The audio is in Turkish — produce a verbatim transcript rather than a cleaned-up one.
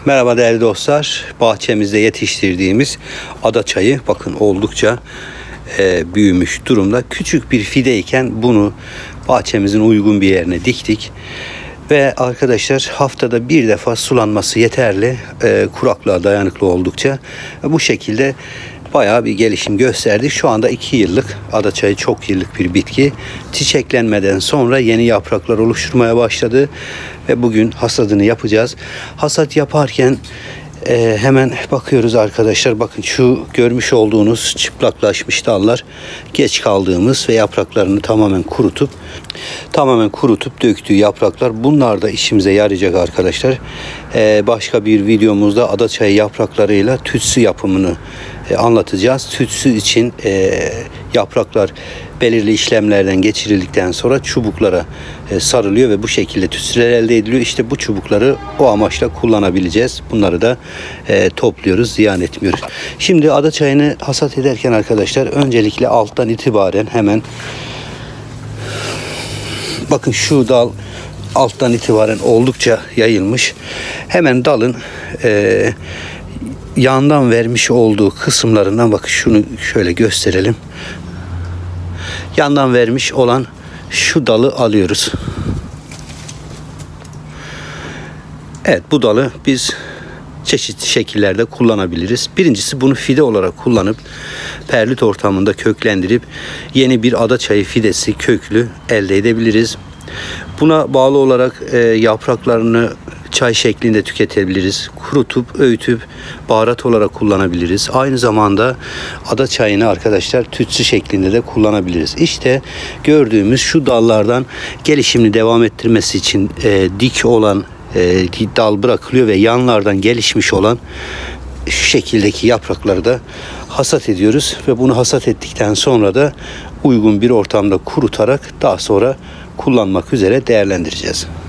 Merhaba değerli dostlar. Bahçemizde yetiştirdiğimiz adaçayı bakın oldukça e, büyümüş durumda. Küçük bir fideyken bunu bahçemizin uygun bir yerine diktik. Ve arkadaşlar haftada bir defa sulanması yeterli. E, kuraklığa dayanıklı oldukça. E, bu şekilde bayağı bir gelişim gösterdi. Şu anda iki yıllık adaçayı, çok yıllık bir bitki. Çiçeklenmeden sonra yeni yapraklar oluşturmaya başladı. Ve bugün hasadını yapacağız. Hasat yaparken e, hemen bakıyoruz arkadaşlar. Bakın şu görmüş olduğunuz çıplaklaşmış dallar geç kaldığımız ve yapraklarını tamamen kurutup tamamen kurutup döktüğü yapraklar. Bunlar da işimize yarayacak arkadaşlar. E, başka bir videomuzda adaçayı yapraklarıyla tütsü yapımını e, anlatacağız. Tütsü için e, yapraklar belirli işlemlerden geçirildikten sonra çubuklara e, sarılıyor ve bu şekilde tütsüler elde ediliyor. İşte bu çubukları o amaçla kullanabileceğiz. Bunları da e, topluyoruz, ziyan etmiyoruz. Şimdi adaçayını hasat ederken arkadaşlar öncelikle alttan itibaren hemen bakın şu dal alttan itibaren oldukça yayılmış. Hemen dalın e, yandan vermiş olduğu kısımlarından bakın şunu şöyle gösterelim. Yandan vermiş olan şu dalı alıyoruz. Evet, bu dalı biz çeşitli şekillerde kullanabiliriz. Birincisi bunu fide olarak kullanıp perlit ortamında köklendirip yeni bir adaçayı fidesi köklü elde edebiliriz. Buna bağlı olarak e, yapraklarını çay şeklinde tüketebiliriz. Kurutup, öğütüp baharat olarak kullanabiliriz. Aynı zamanda adaçayını arkadaşlar tütsü şeklinde de kullanabiliriz. İşte gördüğümüz şu dallardan gelişimini devam ettirmesi için e, dik olan e, dal bırakılıyor ve yanlardan gelişmiş olan şu şekildeki yaprakları da hasat ediyoruz ve bunu hasat ettikten sonra da uygun bir ortamda kurutarak daha sonra kullanmak üzere değerlendireceğiz.